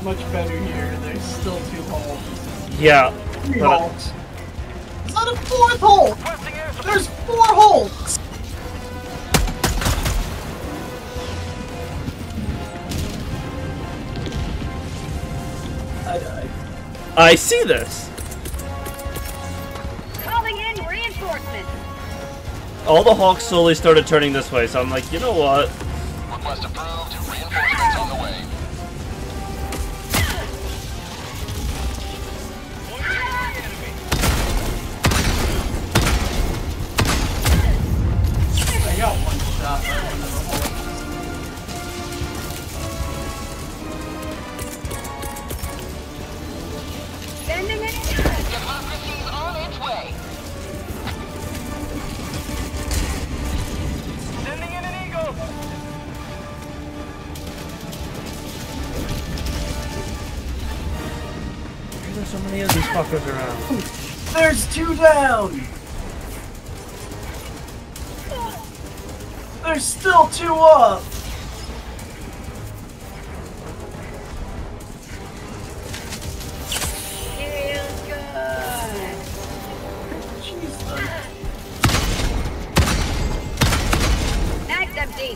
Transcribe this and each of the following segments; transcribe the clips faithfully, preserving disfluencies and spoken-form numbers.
much better here. There's still two holes. Yeah. Three holes. Is that a fourth hole? There's four holes! I died. I see this. Calling in reinforcements. All the Hawks slowly started turning this way, so I'm like, you know what? Request approved. Reinforcements on the way. I got one shot by one of the holes. Sending it. Democracy's on its way. Sending in an eagle. Why are there so many of these fuckers around? There's two down! There's still two up! Feels good. Jeez, uh, Mag's empty.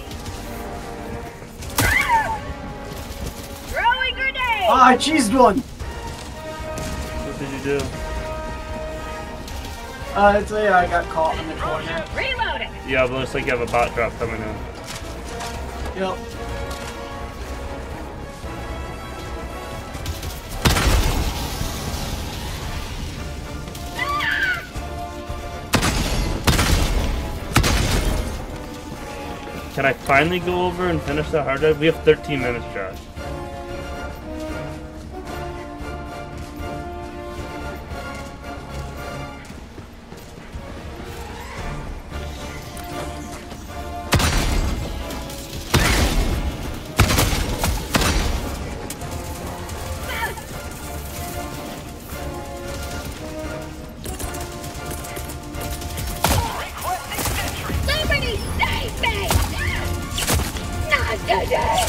Throwing grenade. ah, I cheesed one! What did you do? Uh, it's a, I got caught in the corner. Reloading. Yeah, but it looks like you have a bot drop coming in. Yep. Can I finally go over and finish that hard drive? We have thirteen minutes, Josh. Somebody save me. Not today.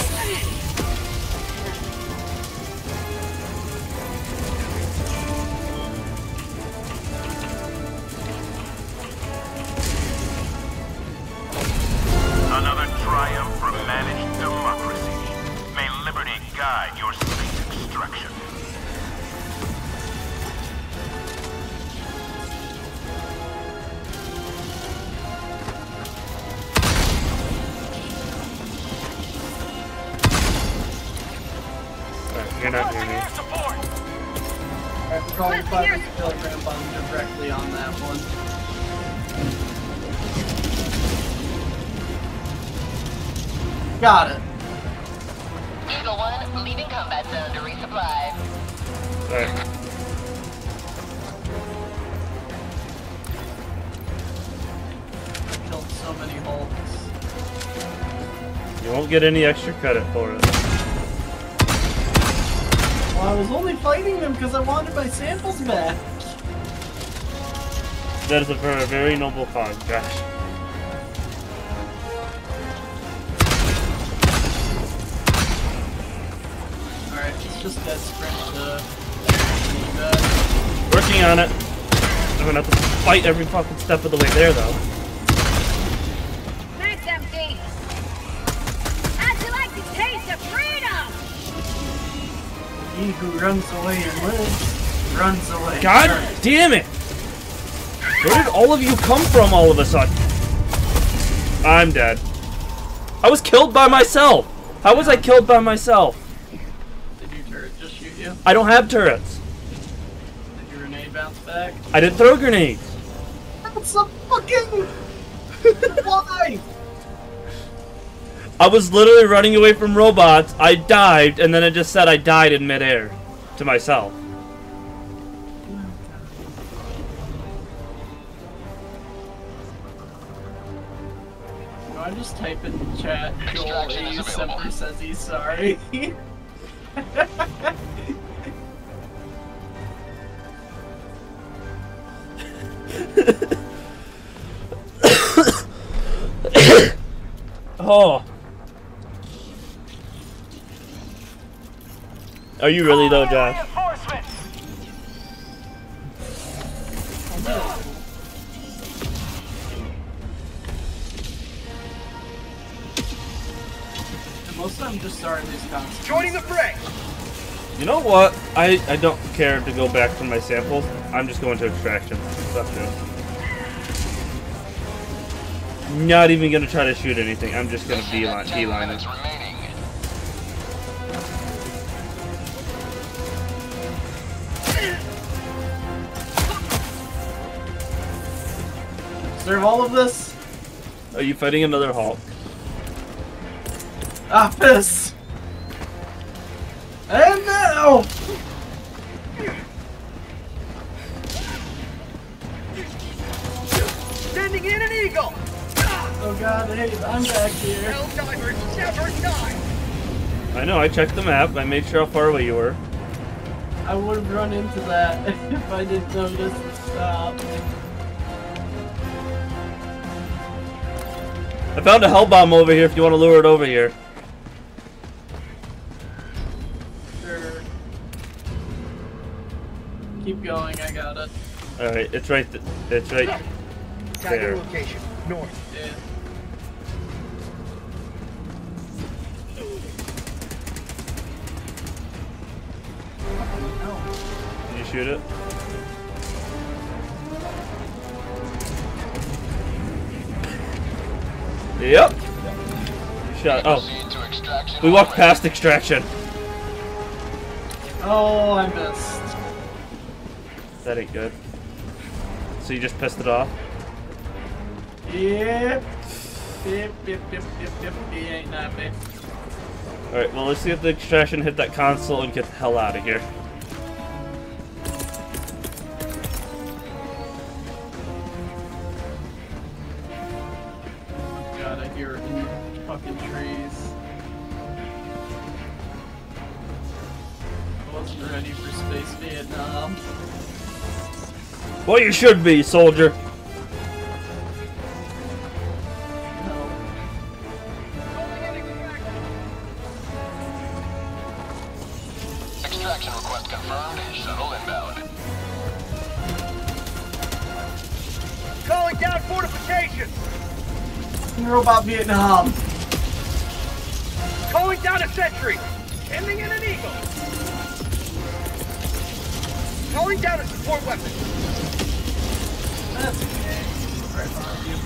Another triumph for managed democracy. May liberty guide your space extraction. Alright, you're not near me. Alright, we're calling five hundred kilogram bomb directly on that one. Got it. Eagle one, leaving combat zone to resupply. Alright. Killed so many holes. You won't get any extra credit for it. Well, I was only fighting them because I wanted my samples back. That is a very, very noble cause, Josh. Alright, it's just dead sprint to uh, Working on it. I'm gonna have to fight every fucking step of the way there, though. Mag's empty. How'd you like the taste of freedom? He who runs away and lives, runs away. God Alright. damn it! Where did all of you come from all of a sudden? I'm dead. I was killed by myself! How was I killed by myself? Did your turret just shoot you? I don't have turrets. Did your grenade bounce back? I didn't throw grenades. That's a fucking... Why? I was literally running away from robots, I dived, and then it just said I died in midair. To myself. No, I just type in chat, Joel A. Semper says he's sorry. Oh. Are you really though, Josh? Reinforcements! And most of them just starting these concepts. Joining the fray! You know what? I, I don't care to go back to my samples. I'm just going to extraction. Fuck this. Not even gonna try to shoot anything. I'm just gonna beeline, beeline it. Serve all of this? Are you fighting another Hulk? Ah, piss! And now! Sending in an eagle! Oh god, hey, I'm back here. Helldivers never die! I know, I checked the map. I made sure how far away you were. I would have run into that if I didn't notice to stop. I found a hell bomb over here if you want to lure it over here. Sure. Keep going, I got it. Alright, it's right th it's right there. location, north. Yeah. Did you shoot it? Yep. You shot. Oh. We walked past extraction. Oh, I missed. That ain't good. So you just pissed it off? Yep. Yep, yep, yep, yep, yep. He ain't nappy. Alright, well let's see if the extraction hit that console and get the hell out of here. God, I hear it in the fucking trees. I wasn't ready for Space Vietnam. Well, you should be, soldier. No. Extraction request confirmed. Shuttle inbound. Calling down fortifications! Robot Vietnam. Calling down a sentry! Ending in an eagle! Calling down a support weapon! That's okay. Right behind you.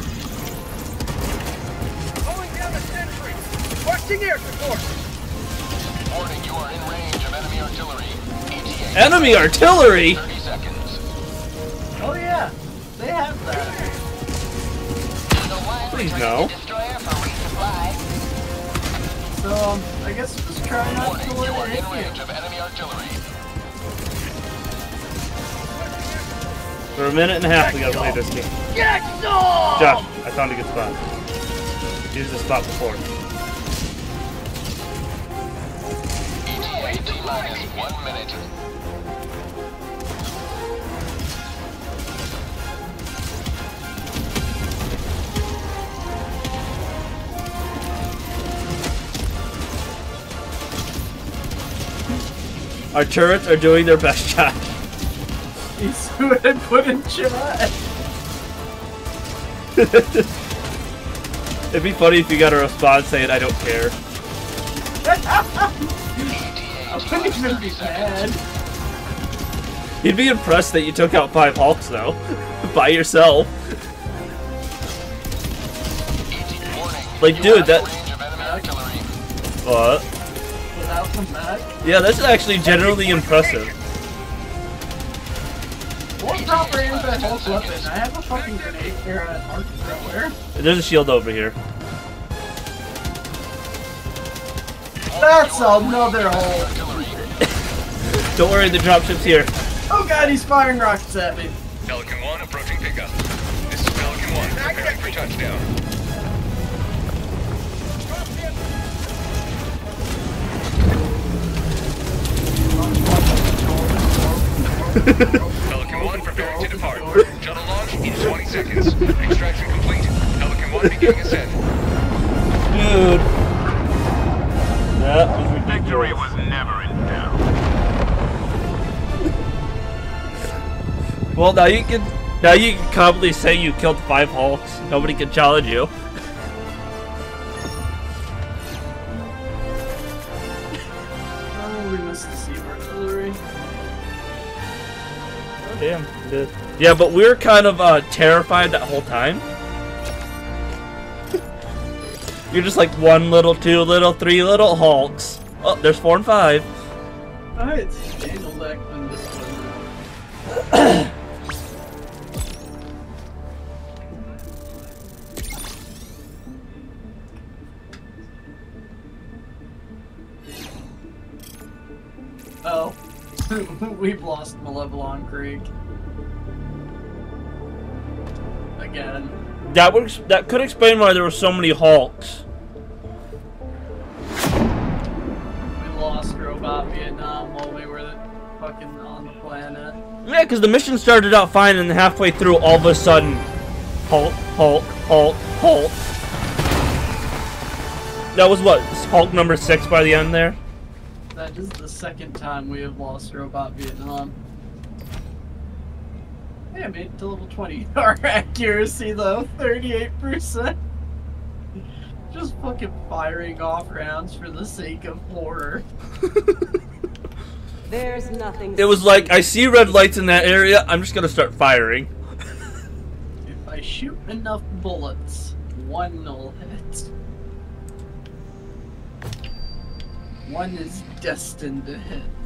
Calling down a sentry! Requesting air support! Warning, you are in range of enemy artillery. E T A. Enemy artillery? thirty seconds. Oh yeah, they have that. Eagle one, Please returning no. to destroyer for resupply. So um, I guess just try not Warning, to you let are it in hit range you. of enemy artillery. For a minute and a half we gotta play this game. Get some! Josh, I found a good spot. Use the spot before. E T A T-minus one minute. Our turrets are doing their best job. He's who had put in chat. It'd be funny if you got a response saying, I don't care. I wouldn't even be mad. He'd be impressed that you took out five Hulks, though. By yourself. Like, dude, that... What? Without the mech. Yeah, that's actually generally impressive. What proper is that Hulk weapon? I have a fucking grenade here at arc thrower. There's a shield over here. That's another Hulk. Don't worry, the dropship's here. Oh god, he's firing rockets at me. Pelican one approaching pickup. This is Pelican one, preparing for touchdown. Pelican one preparing to depart. Shuttle launch in twenty seconds. Extraction complete. Pelican one beginning ascent. Dude. That was ridiculous. Victory was never in doubt. Well, now you can now you can confidently say you killed five Hulks. Nobody can challenge you. Oh, we missed the Seam Artillery. Oh, damn. Good. Yeah, but we were kind of uh, terrified that whole time. You're just like one little, two little, three little Hulks. Oh, there's four and five. Alright, it's Daniel deck and this one. Oh, we've lost Malevelon Creek. Again. That would that could explain why there were so many Hulks. We lost Robot Vietnam while we were fucking on the planet. Yeah, because the mission started out fine, and halfway through, all of a sudden, Hulk, Hulk, Hulk, Hulk. That was what, Hulk number six by the end there? That is the second time we have lost Robot Vietnam. Hey, I made it to level twenty. Our accuracy though, thirty-eight percent. Just fucking firing off rounds for the sake of horror. There's nothing. It was like, I see red lights in that area, I'm just gonna start firing. If I shoot enough bullets, one will hit. One is destined to hit.